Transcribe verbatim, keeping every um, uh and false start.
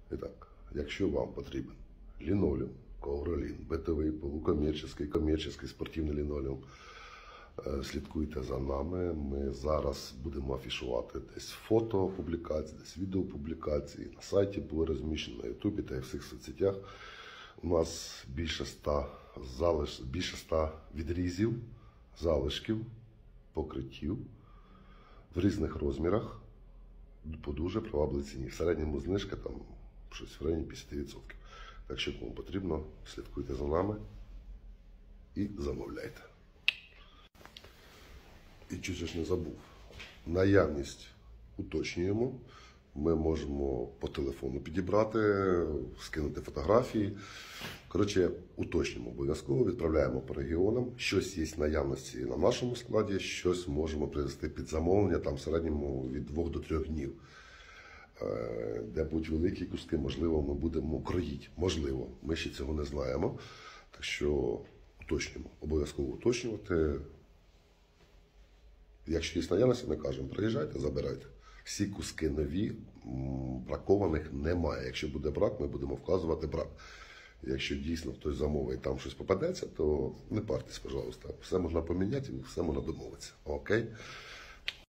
І так, якщо вам потрібен лінолеум, ковролін, битовий, полукомерційний, комерційний, спортивний лінолеум, слідкуйте за нами. Ми зараз будемо афішувати десь фото публікації, десь відео публікації. На сайті були розміщені, на Ютубі та й всіх соцсетях. У нас більше ста, залиш... більше ста відрізів, залишків, покриттів в різних розмірах по дуже привабливій ціні. В середньому знижка там щось в районі п'ятдесят відсотків. Так що, кому потрібно, слідкуйте за нами і замовляйте. І чуть ж не забув, наявність уточнюємо. Ми можемо по телефону підібрати, скинути фотографії. Коротше, уточнюємо обов'язково, відправляємо по регіонам. Щось є в наявності на нашому складі, щось можемо привезти під замовлення, там в середньому від двох до трьох днів. Де будуть великі куски, можливо, ми будемо кроїти. Можливо, ми ще цього не знаємо. Так що уточнюємо, обов'язково уточнювати. Якщо є наявності, ми кажемо, приїжджайте, забирайте. Всі куски нові, бракованих немає. Якщо буде брак, ми будемо вказувати брак. Якщо дійсно хтось замовить, там щось попадеться, то не партесь, пожалуйста. Все можна поміняти, все можна домовитися. Окей?